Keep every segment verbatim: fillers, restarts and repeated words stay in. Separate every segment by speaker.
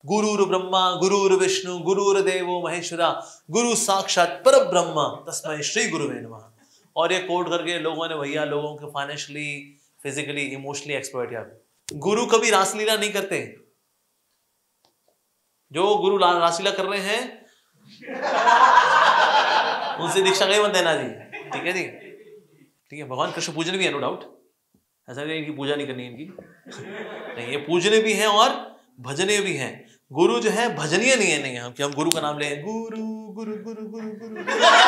Speaker 1: गुरुर ब्रह्मा गुरुर विष्णु गुरुर्देवो महेश्वरा गुरु साक्षात पर ब्रह्म तस्मै श्री गुरुवे नमः। और ये कोट करके लोगों ने भैया लोगों के फाइनेंशियली, फिजिकली, इमोशनली एक्सप्लॉइट किया। गुरु कभी रासलीला नहीं करते। जो गुरु रासलीला कर रहे हैं उनसे दीक्षा कहीं मत देना जी। ठीक है जी, ठीक है। भगवान कृष्ण पूजन भी है, नो डाउट, ऐसा नहीं इनकी पूजा नहीं करनी इनकी नहीं, ये पूजने भी हैं और भजने भी हैं। गुरु जो है भजनीय नहीं है, नहीं हम कि हम गुरु का नाम ले गुरु गुरु गुरु गुरु गुरु।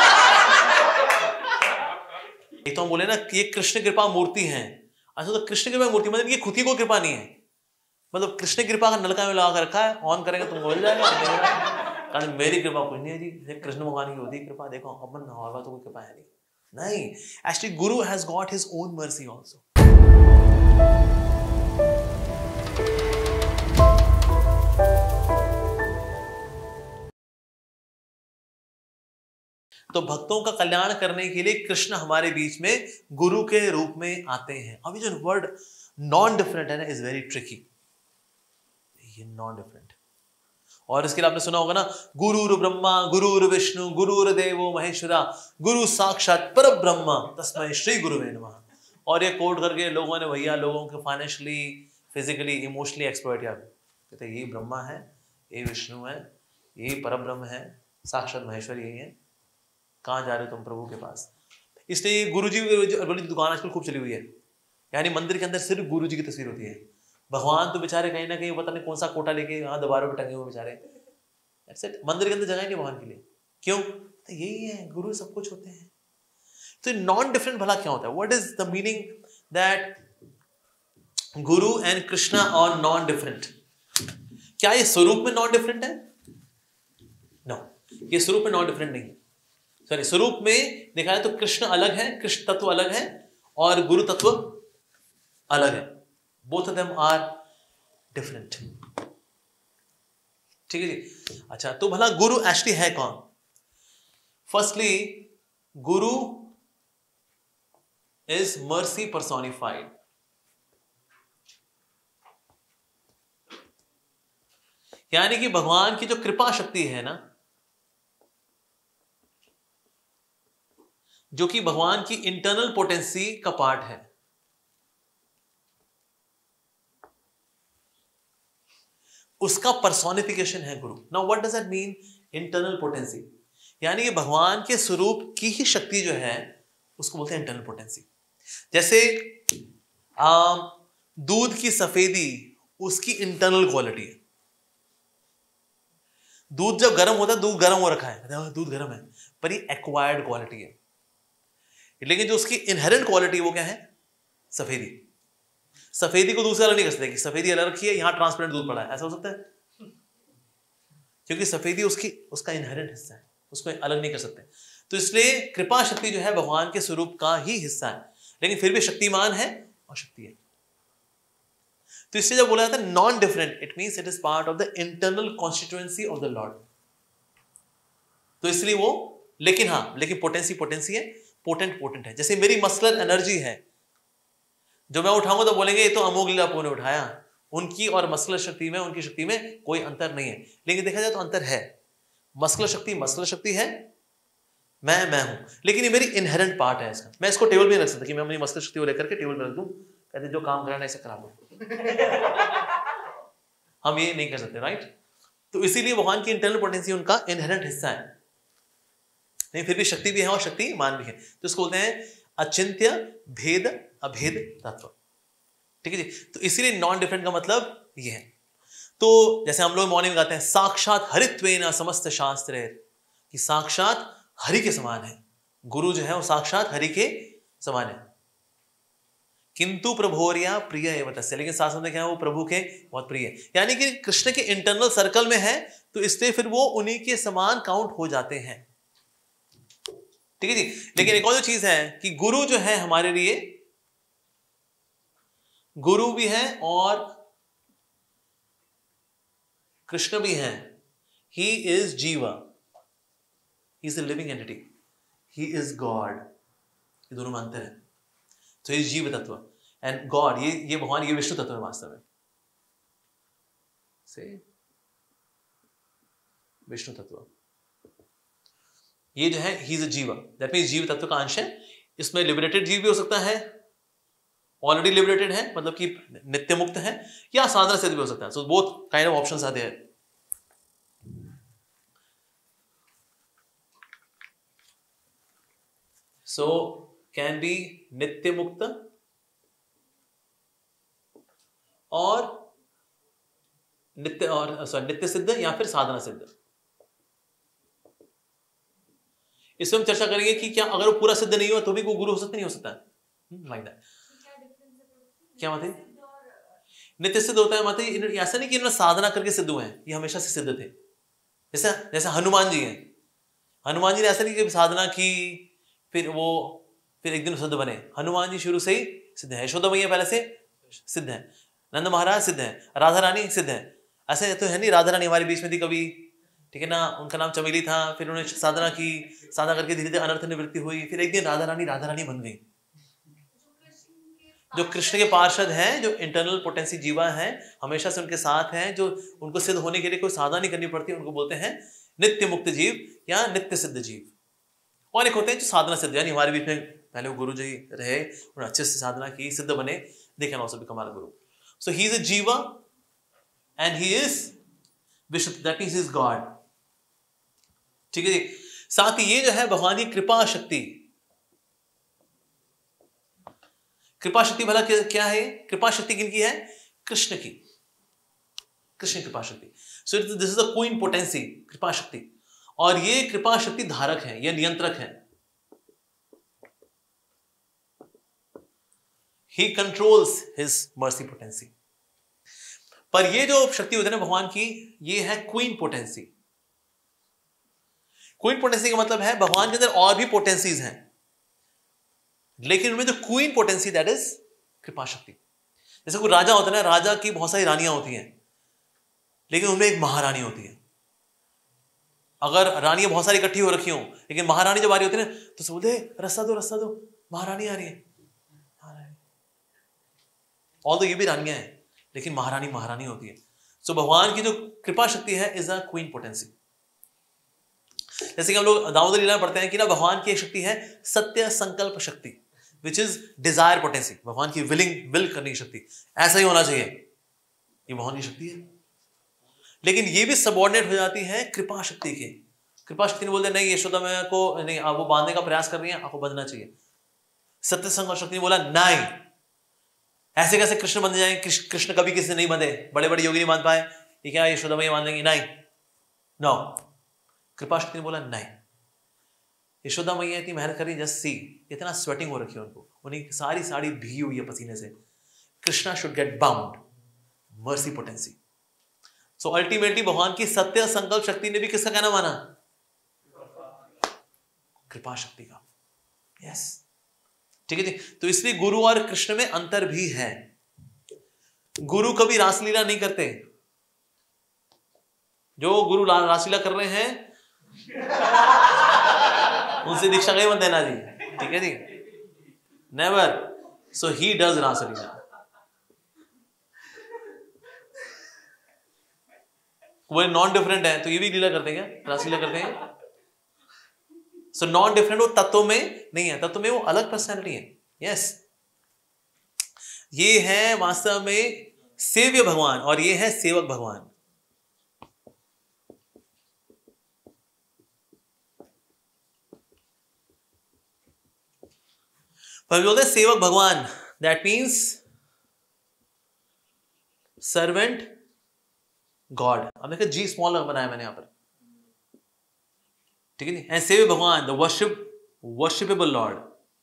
Speaker 1: एक तो हम बोले ना कि ये कृष्ण कृपा मूर्ति है। अच्छा, तो कृष्ण कृपा मूर्ति मतलब ये खुद की कोई कृपा नहीं है, मतलब कृष्ण कृपा का नलका में लगा कर रखा है, ऑन करेंगे तुमको मिल जाएगा। कारण मेरी कृपा कुछ नहीं है जी, कृष्ण भगवान की होती कृपा। देखो अपन होगा तो कोई कृपा है नहीं। नहीं, actually guru has got his own mercy also. तो भक्तों का कल्याण करने के लिए कृष्ण हमारे बीच में गुरु के रूप में आते हैं। अभी जो वर्ड नॉन डिफरेंट है ना, इज वेरी ट्रिकी। ये नॉन डिफरेंट, और इसके लिए आपने सुना होगा ना, गुरुर ब्रह्मा गुरुर विष्णु गुरुर्देवो महेश्वरा गुरु साक्षात पर ब्रह्म तस्मै श्री गुरुवे नमः। और ये कोट करके लोगों ने भैया लोगों के फाइनेंशियली, फिजिकली, इमोशनली एक्सप्लॉइट किया। कहते ये ब्रह्मा है, ये विष्णु है, ये परब्रह्म है, साक्षात महेश्वर यही है। कहाँ जा रहे हो तुम प्रभु के पास? इसलिए गुरु जी की दुकान आजकल खूब चली हुई है, यानी मंदिर के अंदर सिर्फ गुरु जी की तस्वीर होती है। भगवान तो बेचारे कहीं ना कहीं पता नहीं कौन सा कोटा लेके यहाँ दीवारों पे टंगे हुए बेचारे। That's it. मंदिर के अंदर जगह ही नहीं भगवान के लिए। क्यों? तो यही है, गुरु सब कुछ होते हैं। तो नॉन डिफरेंट भला क्या होता है? What is the meaning that guru and Krishna और नॉन डिफरेंट? क्या ये स्वरूप में नॉन डिफरेंट है? No no. ये स्वरूप में नॉन डिफरेंट नहीं है। सॉरी, स्वरूप में देखा है तो कृष्ण अलग है, कृष्ण तत्व अलग है और गुरु तत्व अलग है। Both of them are different. ठीक है जी। अच्छा, तो भला गुरु एक्चुअली है कौन? Firstly, Guru is mercy personified. यानी कि भगवान की जो कृपा शक्ति है ना, जो कि भगवान की इंटरनल पोटेंसी का पार्ट है, उसका पर्सोनिफिकेशन है गुरु। Now what does that mean internal potency? यानी कि भगवान के स्वरूप की ही शक्ति जो है उसको बोलते हैं इंटरनल पोटेंसी। जैसे आ, दूध की सफेदी उसकी इंटरनल क्वालिटी है। दूध जब गर्म होता है, दूध गर्म हो रखा है, दूध गर्म है, पर ये एक्वायर्ड क्वालिटी है। लेकिन जो उसकी इनहेरेंट क्वालिटी वो क्या है? सफेदी। सफेदी को दूध से अलग नहीं कर सकते कि सफेदी अलग रखी है, यहां ट्रांसपेरेंट दूध पड़ा है, ऐसा हो सकता है? क्योंकि सफेदी उसकी उसका इनहेरेंट हिस्सा है, उसको अलग नहीं कर सकते। तो इसलिए कृपा शक्ति जो है भगवान के स्वरूप का ही हिस्सा है, लेकिन फिर भी शक्तिमान है और शक्ति है। तो इसलिए जब बोला जाता है non different, it means it is part of the internal constituency of the lord. तो इसलिए वो, लेकिन हाँ, लेकिन पोटेंसी पोटेंसी है, पोटेंट पोटेंट है। जैसे मेरी मस्कुलर एनर्जी है, जो मैं उठाऊंगा तो बोलेंगे ये तो अमोघ लीला आपने उठाया। उनकी और मस्कुलर शक्ति में, उनकी शक्ति में कोई अंतर नहीं है, लेकिन देखा जाए तो अंतर है। मस्कुलर शक्ति मस्कुलर शक्ति है, मैं मैं हूं, लेकिन ये मेरी इनहेरेंट पार्ट है इसका। मैं इसको टेबल पे नहीं रख सकता कि मैं अपनी मस्कुलर शक्ति को लेकर के टेबल पे रख दूं, कहते जो काम कराना इसे करा दो। हम ये नहीं कर सकते, राइट? तो इसीलिए भगवान की इंटरनल पोटेंसी उनका इनहेरेंट हिस्सा है, नहीं फिर भी शक्ति भी है और शक्तिमान भी है। तो इसको बोलते हैं अचिंत्य भेद अभेद तत्व। ठीक है जी। तो इसीलिए नॉन डिफरेंट का मतलब ये है। तो जैसे हम लोग मॉर्निंग में गाते हैं साक्षात हरित्वेन समस्त शास्त्र, कि साक्षात हरि के समान है। गुरु जो है वो साक्षात हरि के समान है। किंतु प्रभोरिया प्रिय एवं तस्य, लेकिन साथ में क्या है, वो प्रभु के बहुत प्रिय है। यानी कि कृष्ण के इंटरनल सर्कल में है, तो इसलिए फिर वो उन्हीं के समान काउंट हो जाते हैं। ठीक है जी। लेकिन एक और जो चीज है कि गुरु जो है हमारे लिए गुरु भी है और कृष्ण भी है। He is jiva, he is a living entity, he is God. ये दोनों में अंतर है। तो ये जीव तत्व एंड गॉड, ये ये भगवान, ये विष्णु तत्व है वास्तव में से। विष्णु तत्व। ये जो है ही इज अ जीवा, दैट मींस जीव तत्व का अंश है। इसमें लिबरेटेड जीव भी हो सकता है, ऑलरेडी लिबरेटेड है मतलब कि नित्य मुक्त है, या साधना सिद्ध भी हो सकता है। So both kind of options आते हैं। सो कैन बी नित्य मुक्त और नित्य और सॉरी नित्य सिद्ध या फिर साधना सिद्ध। इसमें हम चर्चा करेंगे कि क्या अगर वो पूरा सिद्ध नहीं हुआ तो भी कोई गुरु हो सकता नहीं हो सकता है, लाइक दैट। क्या बात है? नित्य सिद्ध होता है माता जी, ऐसा नहीं कि इन्होंने साधना करके सिद्ध हुए हैं, ये हमेशा से सिद्ध थे। जैसा जैसे हनुमान जी हैं, हनुमान जी ने ऐसा नहीं कि साधना की फिर वो फिर एक दिन सिद्ध बने। हनुमान जी शुरू से ही सिद्ध है, यशोदा मैया पहले से सिद्ध है, नंद महाराज सिद्ध है, राधा रानी सिद्ध है। ऐसे तो है नहीं, राधा रानी हमारे बीच में थी कभी, ठीक है ना, उनका नाम चमेली था, फिर उन्होंने साधना की, साधना करके धीरे धीरे अनर्थ निवृत्ति हुई, फिर एक दिन राधा रानी राधा रानी बन गई। जो कृष्ण के पार्षद हैं, जो इंटरनल पोटेंसी जीवा हैं, हमेशा से उनके साथ हैं, जो उनको सिद्ध होने के लिए कोई साधना नहीं करनी पड़ती, उनको बोलते हैं नित्य मुक्त जीव या नित्य सिद्ध जीव। और एक होते हैं जो साधना सिद्ध, यानी हमारे बीच में पहले वो गुरु जी रहे, उन्होंने अच्छे से साधना की, सिद्ध बने, they can also become our guru. So he is a jiva and he is Vishnu, that means he is God. ठीक है जी। साथ ही ये जो है भगवान की कृपा शक्ति, कृपा शक्ति भला क्या है? कृपा शक्ति किनकी है? कृष्ण की, कृष्ण कृपा शक्ति। So this is a queen potency, कृपा शक्ति। और ये कृपा शक्ति धारक है, ये नियंत्रक है। He controls his mercy potency. पर ये जो शक्ति होती है ना भगवान की, ये है क्वीन पोटेंसी। क्वीन पोटेंसी का मतलब है भगवान के अंदर और भी पोटेंसीज हैं, लेकिन उनमें जो क्वीन पोटेंसी दैट इज कृपा शक्ति। जैसे कोई राजा होता है ना, राजा की बहुत सारी रानियां होती हैं, लेकिन उनमें एक महारानी होती है। अगर रानियां बहुत सारी इकट्ठी हो रखी हो, लेकिन महारानी जब आ रही होती है ना, तो सब बोलते रस्सा दो रस्सा दो, महारानी आ रही है। ऑल तो ये भी रानियां हैं, लेकिन महारानी महारानी होती है। सो so, भगवान की जो कृपा शक्ति है इज अ क्वीन पोटेंसी। जैसे कि हम लोग दामोदर लीला में पढ़ते हैं कि ना भगवान की एक शक्ति है सत्य संकल्प शक्ति, विच इज डिजायर पोटेंसी, भगवान की विलिंग, विल करने की शक्ति। ऐसा ही होना चाहिए, ये भगवान की शक्ति है। लेकिन ये भी सबऑर्डिनेट हो जाती है कृपा शक्ति के। कृपा शक्ति ने बोलते नहीं यशोदा मैया को नहीं, आप वो बांधने का प्रयास कर रही हैं, आपको बंधना चाहिए। सत्य संकल्प शक्ति ने बोला नहीं, ऐसे कैसे कृष्ण बंध जाए, कृष्ण कभी किसी ने नहीं बंधे, बड़े बड़े योगी नहीं बांध पाए, ये क्या यशोदा मैया बांध लेंगी? नहीं, नो। कृपा शक्ति ने बोला नहीं, यशोदा मैया इतनी मेहनत कर रही है, जस्ट सी इतना स्वेटिंग हो रखी है उनको, उन्हें सारी साड़ी भीगी हुई है पसीने से। Krishna should get bound, mercy potency. So ultimately भगवान की सत्य संकल्प शक्ति ने भी किसका कहना माना? कृपा शक्ति का। यस, ठीक है जी। तो इसलिए गुरु और कृष्ण में अंतर भी है। गुरु कभी रासलीला नहीं करते। जो गुरु रासलीला कर रहे हैं उनसे दीक्षा कहीं मत देना जी, ठीक है जी, नेवर। सो ही डज रासलीला। वो नॉन डिफरेंट है तो ये भी लीला करते हैं क्या? रासलीला करते हैं। सो नॉन डिफरेंट वो तत्व में नहीं है, तत्व में वो अलग पर्सनैलिटी है। यस, ये है वास्तव में सेव्य भगवान और ये है सेवक भगवान। पर बोलते हैं सेवक भगवान, दैट मीन्स सर्वेंट गॉड। अब देखिए जी स्मॉल बनाया मैंने यहां पर, ठीक है नी। एंड सेव्य भगवान, द वर्शिप वर्शिपेबल लॉर्ड।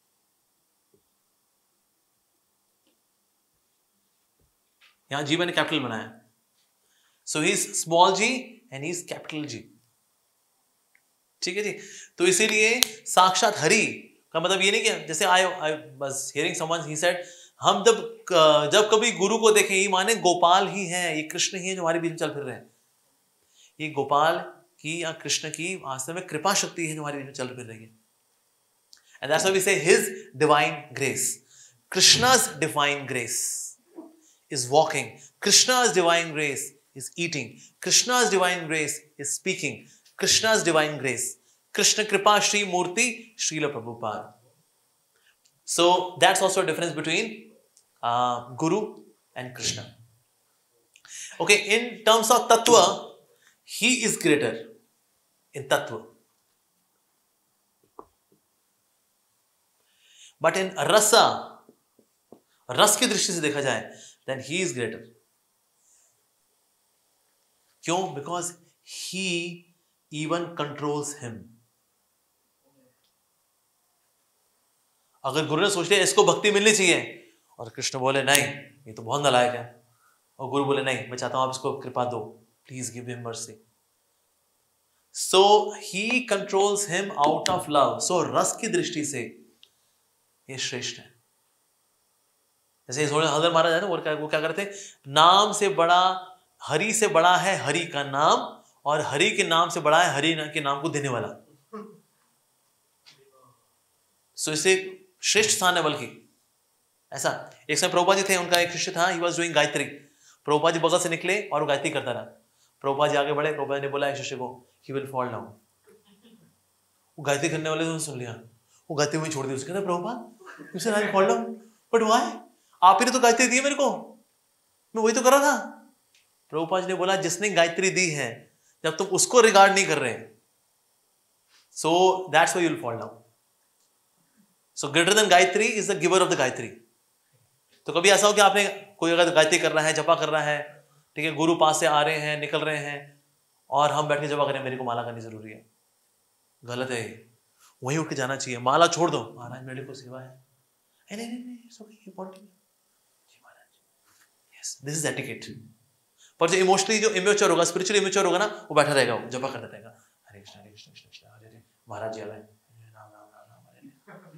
Speaker 1: यहां जी मैंने कैपिटल बनाया, so he is small G and he is capital G, ठीक है जी। तो इसीलिए साक्षात हरि का मतलब ये नहीं कि जैसे आई आई बस हियरिंग समवन ही सेड, हम जब जब कभी गुरु को देखें ये माने गोपाल ही है, ये कृष्ण ही है जो हमारे बीच में चल फिर रहे हैं। ये गोपाल की या कृष्ण की वास्तव में कृपा शक्ति है जो हमारे बीच में चल फिर रही है। And that's why we say his divine grace, Krishna's divine grace is walking, Krishna's divine grace is eating. Krishna's divine grace is speaking. Krishna's divine grace. Krishna Kripa Shri Murti Srila Prabhupada. So that's also a difference between uh, Guru and Krishna. Okay, in terms of Tattva, he is greater in Tattva. But in Rasa, रस की दृष्टि से देखा जाए, then he is greater. क्यों? Because he even controls him. अगर गुरु ने सोच लिया इसको भक्ति मिलनी चाहिए और कृष्ण बोले नहीं ये तो बहुत नालायक है, और गुरु बोले नहीं मैं चाहता हूं आप इसको कृपा दो, please give him mercy. So he controls him out of love. So रस की दृष्टि से ये श्रेष्ठ है. जैसे हजरत महाराज है ना, वो क्या वो क्या करते, नाम से बड़ा हरि से बड़ा है हरि का नाम, और हरि के नाम से बड़ा है हरि के नाम को देने वाला. सो so, इसे श्रेष्ठ स्थान है. बल्कि ऐसा एक समय प्रभुपाद जी थे, उनका एक शिष्य था, he was doing Gayatri. Prabhupada ji बगल से निकले और वो गायत्री करता रहा. प्रभुपाद जी आगे बढ़े, प्रभुपाद ने बोला एक शिष्य को ही विल फॉल डाउन. वो गायत्री करने वाले ने सुन लिया, वो गायत्री में छोड़ दी. उसके कहता Prabhupada you said I will fall down, but why, आप ही ने तो गायत्री दी है मेरे को, मैं वही तो कर रहा था. प्रभुपाद जी ने बोला जिसने गायत्री दी है, जब तुम उसको रिगार्ड नहीं कर रहे, so that's why you will fall down. So greater than Gayatri is the giver of the Gayatri. तो कभी ऐसा हो कि आपने कोई अगर गायत्री कर रहा है, जपा कर रहा है, ठीक है, गुरु पास से आ रहे हैं, निकल रहे हैं, और हम बैठ के जपा करें मेरे को माला करनी जरूरी है, गलत है. वहीं उठ के जाना चाहिए, माला छोड़ दो, महाराज मेरे को सेवा है, नहीं नहीं नहीं it's okay, you continue ji Maharaj. Yes, this is etiquette. पर जो इमोशनली जो इमेच्योर होगा, स्पिरिचुअली इमेच्योर होगा ना, वो बैठा रहेगा, वो जपा करता रहेगा, हरे कृष्ण हरे कृष्ण कृष्ण कृष्ण हरे हरे, महाराज जी आ गए, राम राम राम राम हरे.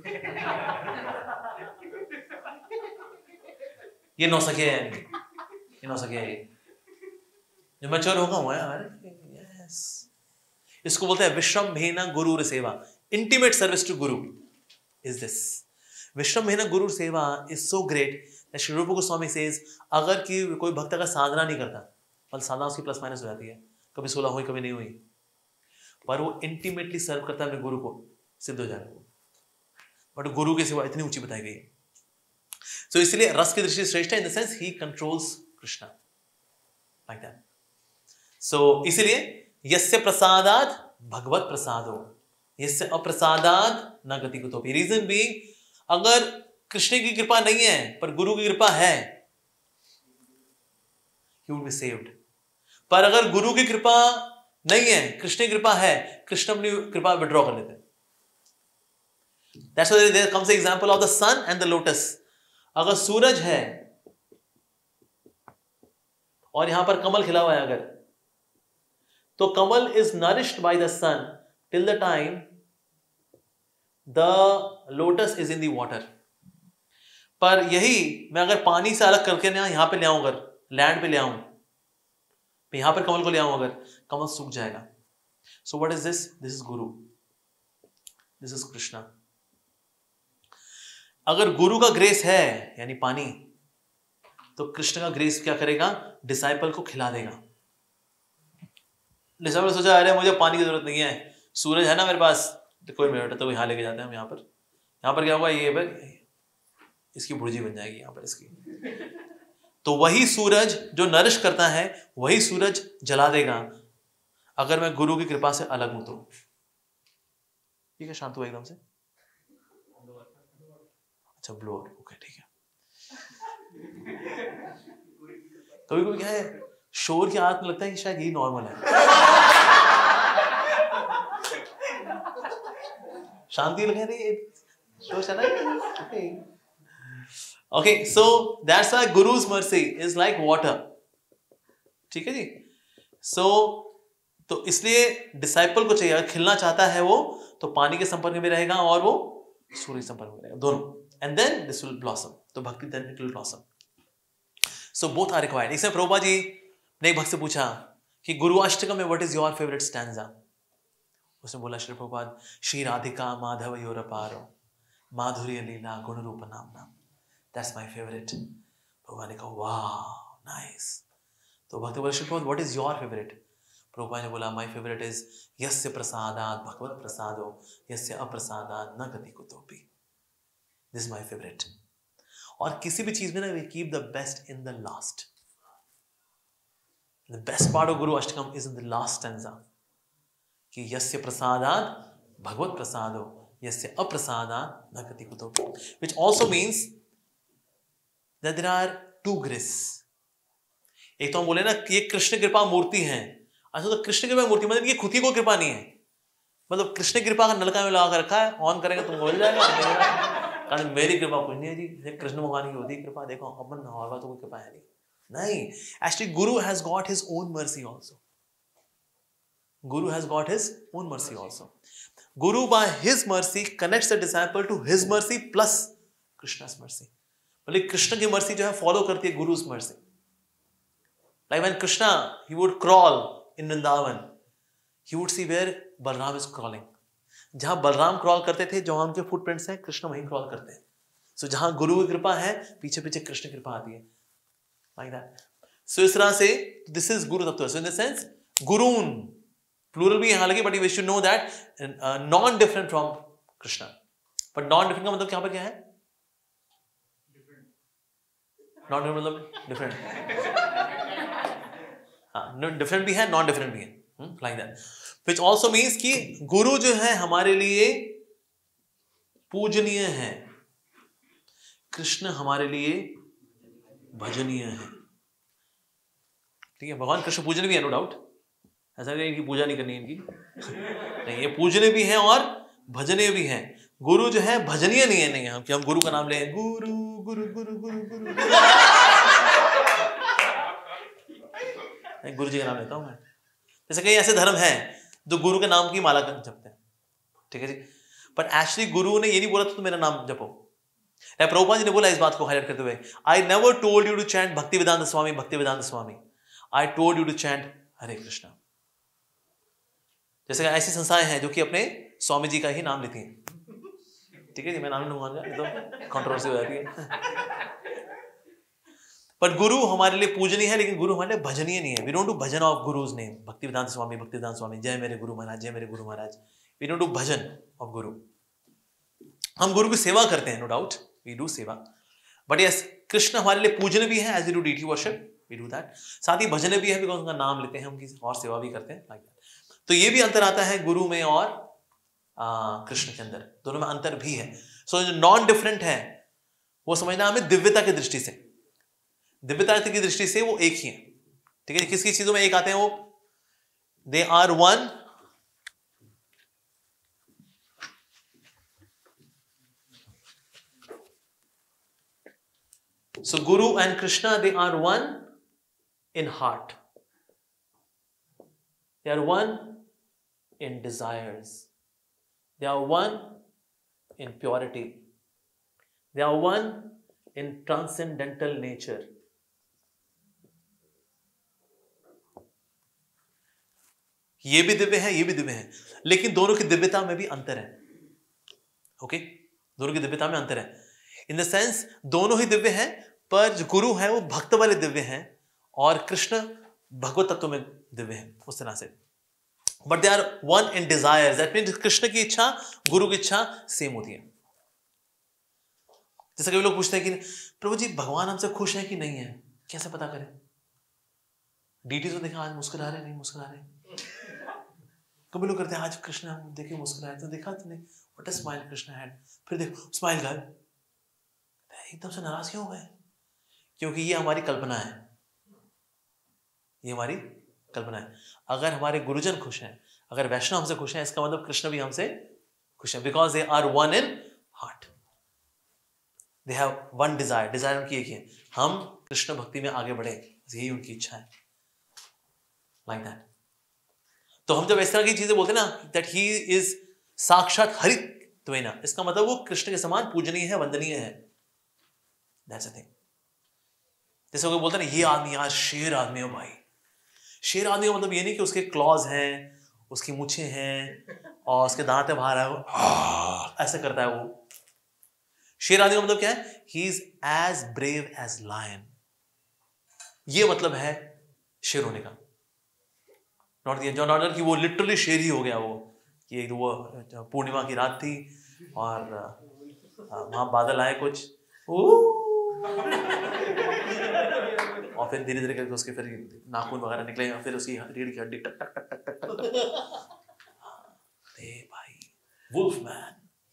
Speaker 1: ये नौसखिया है, ये नौसखिया है, जो मैच्योर होगा वो है. यस, इसको बोलते हैं विश्रम भेना गुरु सेवा. Intimate service to guru is this. विश्रम भेना गुरु सेवा इज सो ग्रेट. श्री रूप गोस्वामी सेज, अगर कि कोई भक्त का साधना नहीं करता, मतलब साधना उसकी प्लस माइनस हो जाती है, कभी सोलह हुई कभी नहीं हुई, पर वो इंटीमेटली सर्व करता है अपने गुरु को, सिद्ध हो जाएगा. बट गुरु की सेवा इतनी ऊंची बताई गई है. सो so, इसलिए रस की दृष्टि श्रेष्ठ है in the sense he controls Krishna like that. So इसलिए यस्य प्रसादात भगवत प्रसादो, यस्य अप्रसादात न गति कुतोपि. रीजन बीइंग, अगर कृष्ण की कृपा नहीं है पर गुरु की कृपा है, he will be saved. पर अगर गुरु की कृपा नहीं है, कृष्ण की कृपा है, कृष्ण अपनी कृपा विड्रॉ कर लेते हैं. That's why there comes the example of the sun and the lotus. अगर सूरज है और यहां पर कमल खिला हुआ है अगर, तो कमल is nourished by the sun till the time the lotus is in the water. पर यही मैं अगर पानी से अलग करके ना यहां पे ले आऊं, अगर लैंड पे ले आऊं, यहां पर कमल को ले आऊं, अगर कमल सूख जाएगा. So what is this? This is guru, this is Krishna. अगर गुरु का ग्रेस है यानी पानी, तो कृष्ण का ग्रेस क्या करेगा? डिसाइपल को खिला देगा. डिसाइपल सोचा अरे मुझे पानी की जरूरत नहीं है, सूरज है ना मेरे पास, तो कोई मेरा तो यहां लेके जाते हैं हम. यहां पर यहां पर क्या होगा, ये भाई इसकी भुर्जी बन जाएगी यहां पर इसकी. तो वही सूरज जो नरिश करता है, वही सूरज जला देगा अगर मैं गुरु की कृपा से अलग हूं तो. ठीक है, शांत हुआ एकदम से. अच्छा, ब्लोअर, ओके ठीक है. कभी कभी क्या है, शोर की आदत में लगता है कि शायद यही नॉर्मल है. शांति लगे रही शोर चला. Okay, so that's why Guru's mercy is like water. ठीक है जी. So तो इसलिए डिसाइपल को चाहिए, अगर खिलना चाहता है वो, तो पानी के संपर्क में रहेगा और वो सूर्य के संपर्क में रहेगा, दोनों. And then this will blossom. तो भक्ति then it will blossom. So both are required. इसमें प्रभुपाद जी ने एक भक्त से पूछा कि गुरु अष्टकम में what is your favorite stanza? उसने बोला श्री प्रभुपाद, श्री राधिका माधव योर पारो माधुर्य लीला गुण रूप नाम नाम. That's my favorite. भगवान ने कहा वाह नाइस. तो भक्त बोले Shri Prabhupada what is your favourite? Prabhupada ने बोला माय फेवरेट इज यस्य प्रसादात् भगवत प्रसादो यस्य अप्रसादात् न गति कुतोपि। This is my favourite. और किसी भी चीज में ना we keep the best in the last. The best part of guru Ashtakam is in the last stanza कि यस्य प्रसादात् भगवत प्रसादो यस्य अप्रसादात् न गति कुतोपि, which also means that there are two grace। एक तो हम बोले ना कि ये कृष्ण कृपा मूर्ति है। अच्छा, तो कृष्ण कृपा मूर्ति मतलब ये खुद की कोई कृपा नहीं है, मतलब कृष्ण कृपा का नलका में लगा कर रखा है, ऑन करेंगे तुमको मिल जाएगा। कारण मेरी कृपा कुछ नहीं है जी, कृष्ण भगवान की होती है कृपा। देखो अपन होगा तो कोई कृपा है नहीं। नहीं, actually guru has got his own mercy also. Guru has got his own mercy also. Guru by his mercy connects the disciple to his mercy plus Krishna's mercy. मतलब कृष्ण की मर्सी जो है फॉलो करती है guru's mercy. Like when Krishna, he would crawl in Vrindavan, he would see where Balram is crawling. जहां Balram crawl करते थे, जहां उनके फुटप्रिंट्स हैं, कृष्ण वहीं क्रॉल करते हैं। सो so, जहां गुरु की कृपा है, पीछे पीछे कृष्ण की कृपा आती है। Like that. So इस तरह से this is गुरु तत्व। So in the sense, गुरुन प्लूरल भी है हालांकि, but we should know that uh, non different from Krishna. But non different का मतलब यहाँ पर क्या है? Non different मतलब different। डिफरेंट भी है, नॉन डिफरेंट भी है, like that. Which also means कि गुरु जो है हमारे लिए पूजनीय है, कृष्ण हमारे लिए भजनीय है। ठीक है, भगवान कृष्ण पूजनीय भी है, नो डाउट। ऐसा नहीं इनकी पूजा नहीं करनी है इनकी, नहीं, ये पूजनीय भी है और भजनीय भी है। गुरु जो है भजनीय नहीं है, नहीं हम कि हम गुरु का नाम ले गुरु गुरु गुरु गुरु गुरु गुरु जी का नाम लेता हूं मैं। जैसे कई ऐसे धर्म हैं जो गुरु के नाम की माला जपते हैं, ठीक है जी, बट एक्चुअली गुरु ने ये नहीं बोला तो मेरा नाम जपो। प्रभुपाद जी ने बोला इस बात को हाईलाइट करते हुए, I never told you to chant Bhakti Vedanta Swami Bhakti Vedanta Swami, I told you to chant Hare Krishna. जैसे ऐसी संस्थाएं हैं जो कि अपने स्वामी जी का ही नाम लेती हैं, ठीक है जी, मैं नाम नहीं लूंगा तो कंट्रोवर्सी हो जाती है। पर गुरु हमारे लिए पूजनीय है, लेकिन गुरु हमारे लिए भजनीय नहीं है। We don't do bhajan of guru's name, Bhakti Vedanta Swami Bhakti Vedanta स्वामी, जय मेरे गुरु महाराज जय मेरे गुरु महाराज। We don't do bhajan of guru. हम गुरु की सेवा करते हैं, no doubt we do seva, but yes Krishna हमारे लिए पूजनीय भी है, as we do deity worship we do that. साथ ही भजन भी है, बिकॉज उनका नाम लेते हैं, उनकी और सेवा भी करते हैं, लाइक दैट। तो ये भी अंतर आता है गुरु में और कृष्ण के अंदर, दोनों में अंतर भी है। सो जो नॉन डिफरेंट है वो समझना हमें दिव्यता की दृष्टि से, दिव्यता की दृष्टि से वो एक ही है, ठीक है। किस किस चीजों में एक आते हैं वो, दे are one, so guru and Krishna they are one in heart, they are one in desires, they are one in purity, they are one in transcendental nature. ये भी दिव्य है, ये भी दिव्य है, लेकिन दोनों की दिव्यता में भी अंतर है। ओके, दोनों की दिव्यता में अंतर है, इन द सेंस दोनों ही दिव्य हैं, पर जो गुरु है वो भक्त वाले दिव्य हैं और कृष्ण भगवत तत्व में दिव्य है, उस तरह से। But they are one in desire, that means Krishna की इच्छा गुरु की इच्छा सेम होती है। जैसे कभी लोग पूछते हैं कि प्रभु जी भगवान हमसे खुश है कि नहीं है, कैसे पता करें? डीटी तो देखा आज मुस्कुरा रहे नहीं मुस्कुरा रहे। कभी लोग करते हैं आज कृष्ण हम देखे मुस्कुराए तो देखा तुमने what a smile Krishna had, फिर देखो स्माइल गायब, एकदम से नाराज क्यों हो गए? क्योंकि ये हमारी कल्पना है, ये हमारी कल्पना है। अगर हमारे गुरुजन खुश हैं, अगर वैष्णव हमसे खुश हैं, इसका मतलब कृष्ण भी हमसे खुश हैं, because they are one in heart, they have one desire, desire उनकी एक ही है, हम कृष्ण भक्ति में आगे बढ़े, यही उनकी इच्छा है, लाइक दैट। तो हम जब इस तरह की चीजें बोलते हैं ना, दैट ही इज साक्षात हरित्वेना, इसका मतलब वो कृष्ण के समान पूजनीय है, वंदनीय है, दैट्स अ थिंग। जैसे कोई बोलता है ना ये आदमी यार शेर आदमी है भाई, शेर आदमी का मतलब ये नहीं कि उसके क्लॉज हैं, उसकी मूछें हैं और उसके दांत बाहर है, वो ऐसे करता है वो। शेर आदमी का मतलब क्या है? He is as brave as lion, ये मतलब है शेर होने का, नॉट द नॉट दैट कि वो लिटरली शेर ही हो गया वो, कि वो पूर्णिमा की रात थी और वहां बादल आए कुछ और फिर धीरे धीरे करके उसके फिर नाखून वगैरह निकले और फिर उसकी रीढ़ की हड्डी टक टक टक टक टक टक टक। अरे भाई, wolf man.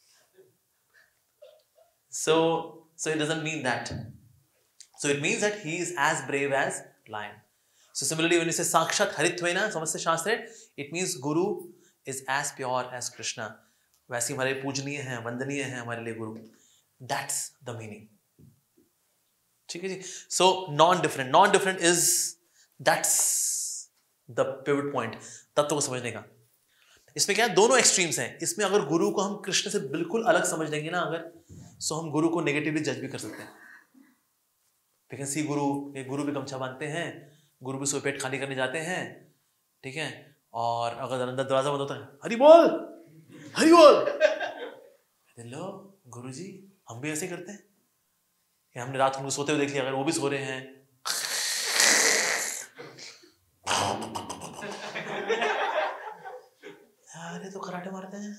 Speaker 1: So, so it doesn't mean that. So it means that he is as brave as lion. So similarly, when you say Sakshat Haritvena, समझते शास्त्र, it means Guru is as pure as Krishna. वैसे हमारे पूजनीय हैं, वंदनीय हैं हमारे लिए गुरु. That's the meaning. ठीक है जी. So non-different, non-different is that's the pivot point. तत्व को समझने का. इसमें क्या है, दोनों एक्सट्रीम्स हैं. इसमें अगर गुरु को हम कृष्ण से बिल्कुल अलग समझ लेंगे ना, अगर सो हम गुरु को नेगेटिवली जज भी कर सकते हैं. वी कैन सी गुरु, ये गुरु भी गमछा बांधते हैं, गुरु भी सोए पेट खाली करने जाते हैं, ठीक है, और अगर अंदर दरवाजा बंद होता है, हरि बोल हरि बोल, लो गुरु जी हम भी ऐसे करते हैं. हमने रात को सोते हुए देख लिया, अगर वो भी सो रहे हैं, अरे तो कराटे मारते हैं,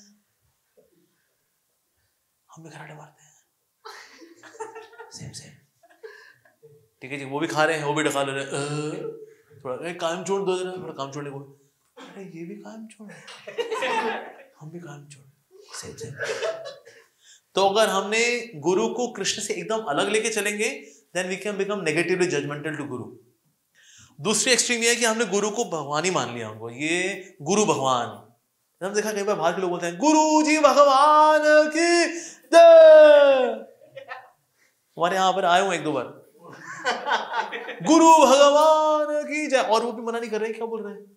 Speaker 1: हम भी कराटे मारते हैं, सेम सेम. ठीक है जी, वो भी खा रहे हैं, वो भी डका ले रहे हैं, थोड़ा काम छोड़ दो जरा, थोड़ा काम छोड़ने को, अरे ये भी काम छोड़, हम भी काम छोड़, सेम सेम. तो अगर हमने गुरु को कृष्ण से एकदम अलग लेके चलेंगे, then we can become negatively judgmental to guru. दूसरी एक्सट्रीम ये है कि हमने गुरु को भगवान ही मान लिया, हमको ये गुरु भगवान. हम देखा कई बार बाहर के लोग बोलते हैं गुरु जी भगवान की जय. हमारे यहाँ पर आए हुए एक दो बार, गुरु भगवान की जय, और वो भी मना नहीं कर रहे, क्या बोल रहे हैं.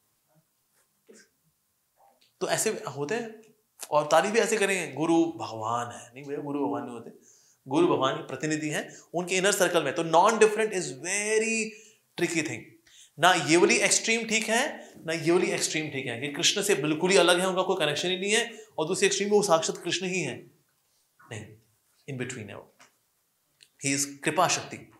Speaker 1: तो ऐसे होते हैं, और तारीफ भी ऐसे करेंगे, गुरु भगवान है. नहीं भैया, गुरु भगवान नहीं होते, गुरु भगवान के प्रतिनिधि हैं उनके इनर सर्कल में. तो non different is very tricky thing. ना ये वाली एक्सट्रीम ठीक है, ना ये वाली एक्सट्रीम ठीक है कि कृष्ण से बिल्कुल ही अलग है, उनका कोई कनेक्शन ही नहीं है, और दूसरी एक्सट्रीम में वो साक्षात कृष्ण ही है. नहीं, इन बिटवीन है वो. ही इज कृपा शक्ति.